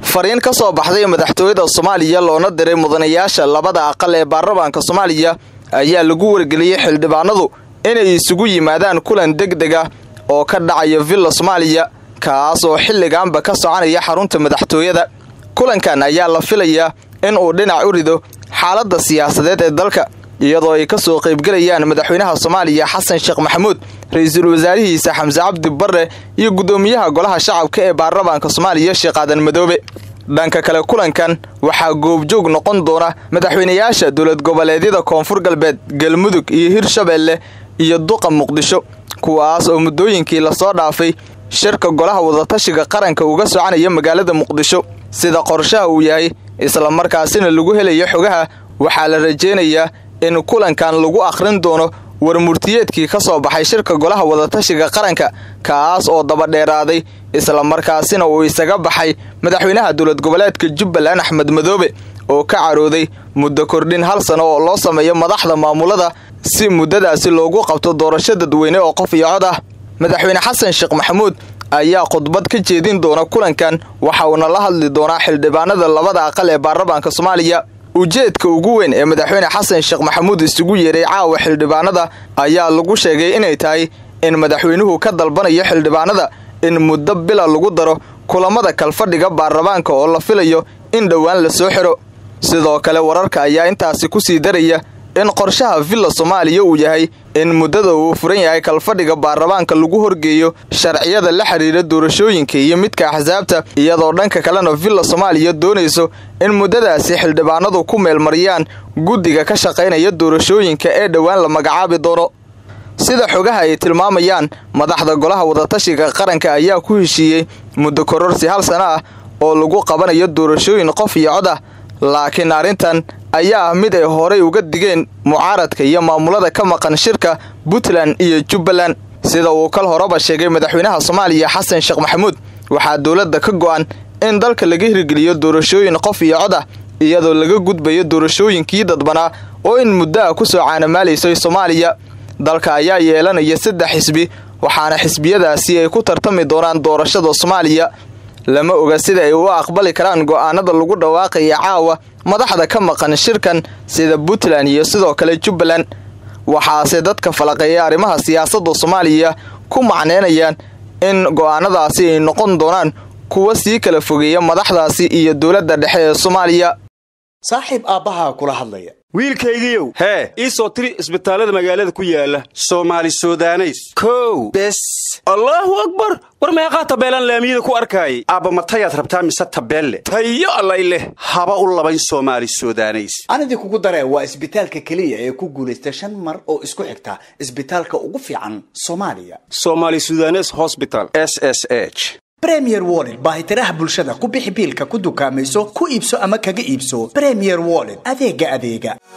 fariin ka soo baxday madaxtooyada Soomaaliya loona diray mudanayaasha labada aqal ee baarlamaanka Soomaaliya ayaa lagu wargeliyay xildhibaanadu inay isugu yimaadaan kulan degdeg ah oo ka dhacaya Villa Soomaaliya kaas oo xilligaanba ka soconaya xarunta madaxtooyada. kulankan ayaa la filayaa in uu dhinac u rido xaaladda siyaasadeed ee dalka iyadoo ay ka soo qaybgalayaan madaxweynaha Soomaaliya Xasan Sheekh Maxamuud, ra'iisul wasaarihiisa Xamza Cabdi Barre iyo gudoomiyaha golaha shacabka ee baarlamaanka Soomaaliya Sheekh Aadan Madoobe. dhanka kale kulankan waxaa goobjoog noqon doona madaxweynayaasha dowlad goboleedyada Koonfur Galbeed, Galmudug iyo Hirshabelle iyo Duqa Muqdisho kuwaas oo muddooyinkii la soo dhaafay shirka golaha wadatashiga qaranka uga soconaya magaalada Muqdisho. sida qorshaha uu yahay isla markaasina lagu helayo xogaha waxaa la rajeynayaa in kulankan lagu akhrin doono warmurtiyeedkii ka soo baxay shirka golaha wadatashiga qaranka kaas oo daba dheeraaday isla markaasina uu isaga baxay madaxweynaha dowlad goboleedka Jubbaland Axmed Madoobe oo ka carooday muddo kordhin hal sano oo loo sameeyo madaxda maamulada si muddadaasi loogu qabto doorasho dadweyne oo qof iyo cod ah. madaxweyne Xasan Sheekh Maxamuud ayaa khudbad ka jeedin doona kulankan waxa uu la hadli doonaa xildhibaanada labada aqal ee baarlamaanka Soomaaliya. ujeedka ugu weyn ee madaxweyne Xasan Sheekh Maxamuud isugu yeeray caawa xildhibaanada ayaa lagu sheegay inay tahay in madaxweynuhu ka dalbanayo xildhibaanada in muddo bila lagu daro kulamada kalfadhiga baarlamaanka oo la filayo in dhawaan la soo xiro. sidoo kale wararka ayaa intaasi ku sii daraya in qorshaha Villa Soomaaliya uu yahay in muddada uu furan yahay kalfadhiga baarlamaanka lagu horgeeyo sharciyada la xiriira doorashooyinka iyo midka axsaabta iyadoo dhanka kalena Villa Soomaaliya doonayso in muddadaasi xildhibaanadu ku meelmariyaan guddiga ka shaqeynaya doorashooyinka ee dhawaan la magacaabi doono. sida xogaha ay tilmaamayaan madaxda golaha wadatashiga qaranka ayaa ku heshiiyey muddo kororsi hal sano ah oo lagu qabanayo doorashooyin qof iyo cod ah, laakiin arrintan ayaa mid ay horey uga digeen mucaaradka iyo maamulada ka maqan shirka Puntland iyo Jubbaland. sida uu kal horeba sheegay madaxweynaha Soomaaliya Xasan Sheekh Maxamuud waxaa dawladda ka go'an in dalka laga hirgeliyo doorashooyin qof iyo cod ah iyadoo laga gudbayo doorashooyinkii dadbanaa oo in muddo ku soo caanamaaleysay Soomaaliya. dalka ayaa yeelanaya 3 xisbi waxaana xisbiyadaasi ay ku tartami doonaan doorashada Soomaaliya. lama oga sida ay u aqbali karaan go'aanada lagu dhawaaqay caawa madaxda ka maqan shirkan sida Puntland iyo sidoo kale Jubbaland. waxaase dadka falaqeeya arrimaha siyaasadda Soomaaliya ku macneynayaan in go'aanadaasi ay noqon doonaan kuwa sii kala fogeeya madaxdaasi iyo dawladda dhexe ee Soomaaliya. saaxiib aabaha kula hadlaya wiilkaygiiyow hee ii soo tiri isbitaalada magaalada ku yaala Soomaali Suudaneys kow bes Allahu akbar war meeqa tabeelan laamiyada ku arkay aaba matayaad rabtaa mise tabeelle tayo allayle haba u labayn Soomaali Suudaneys anadi kugu daree waa isbitaalka kaliya ee ku guuleystay 5 mar oo isku xigta isbitaalka ugu fiican Soomaaliya Soomaali Suudaneys Hospital SSH Premier Wallet baahitiraha bulshada ku bixi biilka ku dukaamayso ku iibso ama kaga iibso Premier Wallet adeega